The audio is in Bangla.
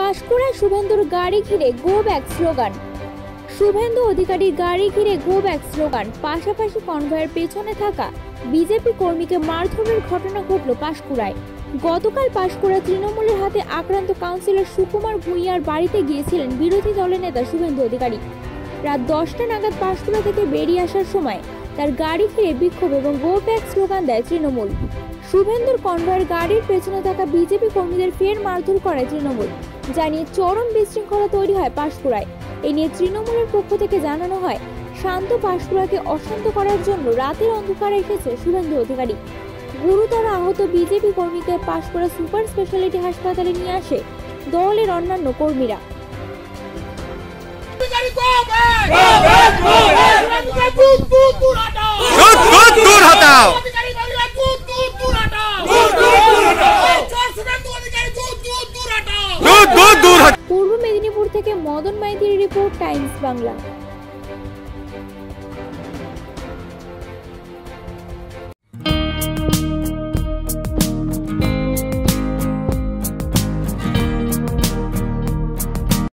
পাঁশকুড়ায় শুভেন্দুর গাড়ি ঘিরে গো ব্যাক স্লোগান। শুভেন্দু অধিকারীর গাড়ি ঘিরে গো ব্যাক স্লোগান। পাশাপাশি কনভয়ের পেছনে থাকা বিজেপি কর্মীকে মারধরের ঘটনা ঘটল পাঁশকুড়ায়। গতকাল পাঁশকুড়া তৃণমূলের হাতে আক্রান্ত কাউন্সিলর সুকুমার ভূঁইয়ার বাড়িতে গিয়েছিলেন বিরোধী দলের নেতা শুভেন্দু অধিকারী। রাত 10টা নাগাদ পাঁশকুড়া থেকে বেরিয়ে আসার সময় তার গাড়ি ঘিরে বিক্ষোভ এবং গো ব্যাক স্লোগান দেয় তৃণমূল। শুভেন্দুর কনভয়ের গাড়ির পেছনে থাকা বিজেপি কর্মীদের ফের মারধর করে তৃণমূল, জানিয়ে চরম বিশৃঙ্খলা তৈরি হয় পাঁশকুড়ায়। এই নিয়ে তৃণমূলের পক্ষ থেকে জানানো হয়, শান্ত পাঁশকুড়াকে অশান্ত করার জন্য রাতের অন্ধকারে এসেছে শুভেন্দু অধিকারী। গুরুতর আহত বিজেপি কর্মীকে পাঁশকুড়া সুপার স্পেশালিটি হাসপাতালে নিয়ে আসে দলের অন্যান্য কর্মীরা। পূর্ব মেদিনীপুর থেকে মদন মাইতির রিপোর্ট, টাইমস বাংলা।